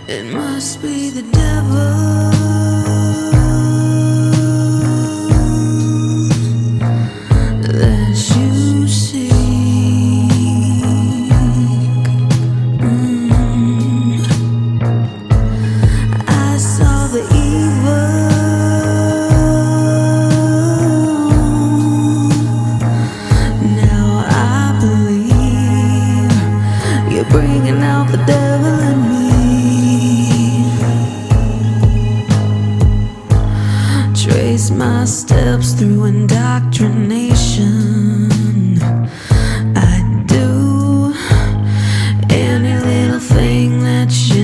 It must be the devil that you seek. I saw the evil, now I believe you're bringing out the devil in me. Trace my steps through indoctrination. I'd do any little thing that you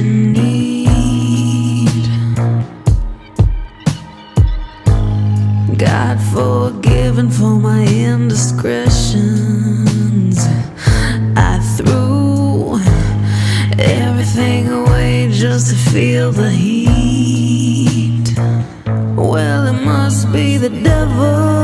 need. God forgiven for my indiscretions. I threw everything away just to feel the heat. Well, it must be the devil